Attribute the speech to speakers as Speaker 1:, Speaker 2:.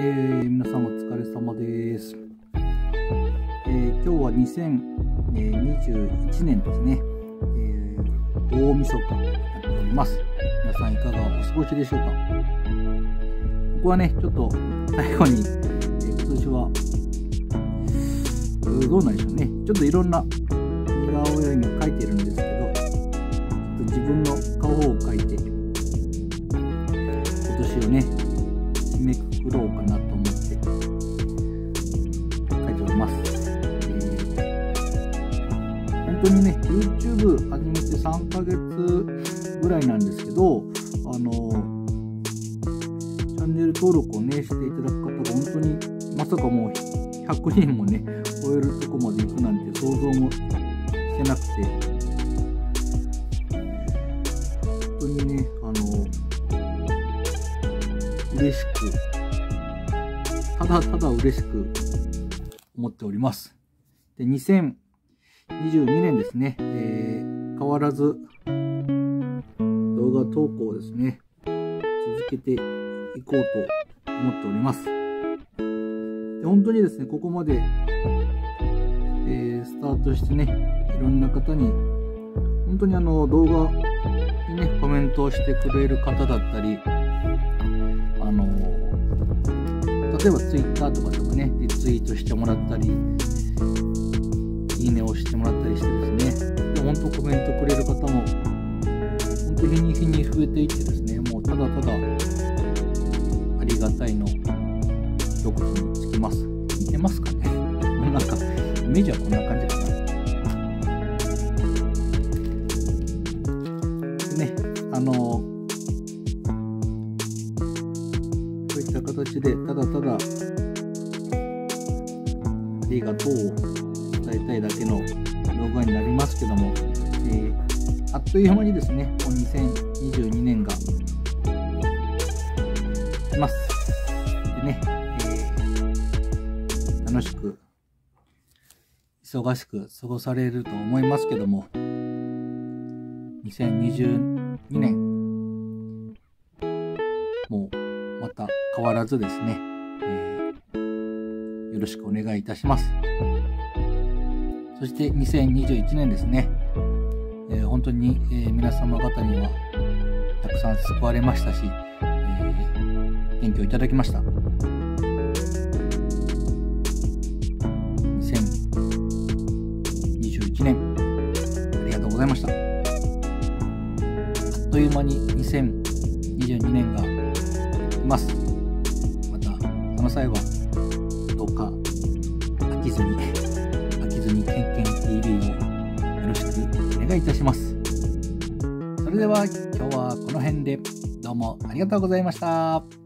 Speaker 1: 皆さんお疲れ様です。今日は2021年ですね。大晦日やっております。皆さんいかがお過ごしでしょうか。僕はね、ちょっと最後に、今年はどうなんでしょうね。ちょっといろんな似顔絵に描いてるんですけど、ちょっと自分の顔を描いて、今年をね、締めくくろうかなと思って書いております。本当にね、YouTube 始めて3ヶ月ぐらいなんですけど、チャンネル登録をね、していただく方が本当にまさかもう100人もね、超えるとこまで行くなんて想像もしてなくて、本当にね、嬉しく、ただただ嬉しく思っております。で、2022年ですね、変わらず動画投稿をですね、続けていこうと思っております。で、本当にですね、ここまで、スタートしてね、いろんな方に、本当に動画にね、コメントをしてくれる方だったり、例えば Twitter とかでもね、リツイートしてもらったり、いいねを押してもらったりしてですね、で本当コメントくれる方も、本当日に日に増えていってですね、もうただただありがたいの一言につきます。似てますかね。なんか、イメージはこんな感じかな。でね、そういった形で、ただただ、ありがとうを伝えたいだけの動画になりますけども、あっという間にですね、もう2022年が来ます。でね、楽しく、忙しく過ごされると思いますけども、2022年、もうまた変わらずですね、よろしくお願いいたします。そして2021年ですね、本当に、皆様方にはたくさん救われましたし、元気をいただきました。2021年、ありがとうございました。あっという間に2022年が来ます。また、その際は、どうか飽きずにケンケン TV をよろしくお願いいたします。それでは今日はこの辺でどうもありがとうございました。